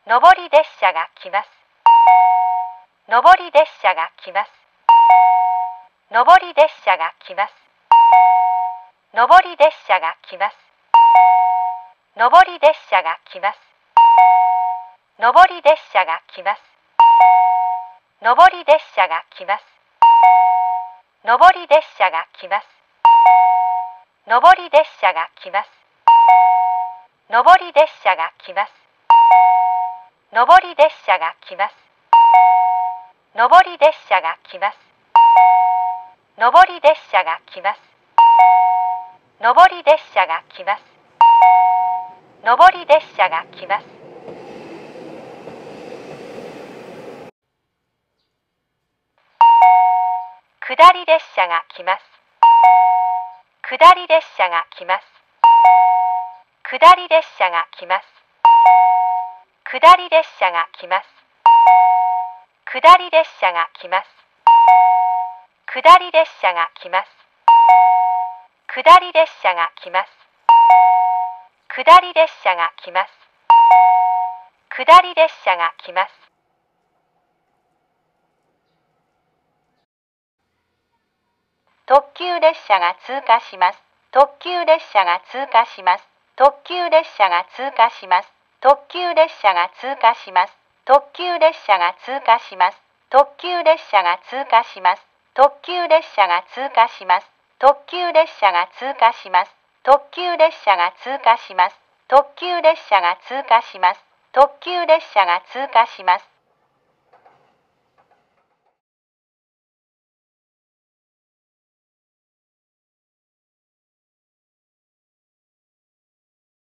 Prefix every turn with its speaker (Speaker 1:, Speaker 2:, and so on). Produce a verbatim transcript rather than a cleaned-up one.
Speaker 1: 上り列車が来ます。上り列車が来ます。上り列車が来ます。上り列車が来ます。上り列車が来ます。上り列車が来ます。上り列車が来ます。上り列車が来ます。上り列車が来ます。上り列車が来ます。上り列車が来ます。上り列車が来ます。上り列車が来ます。上り列車が来ます。上り列車が来ます。下り列車が来ます。下り列車が来ます。下り列車が来ます。下り列車が来ます。下り列車が来ます。下り列車が来ます。下り列車が来ます。下り列車が来ます。下り列車が来ます。特急列車が通過します。特急列車が通過します。特急列車が通過します。特急列車が通過します。特急列車が通過します。特急列車が通過します。特急列車が通過します。特急列車が通過します。特急列車が通過します。特急列車が通過します。特急列車が通過します。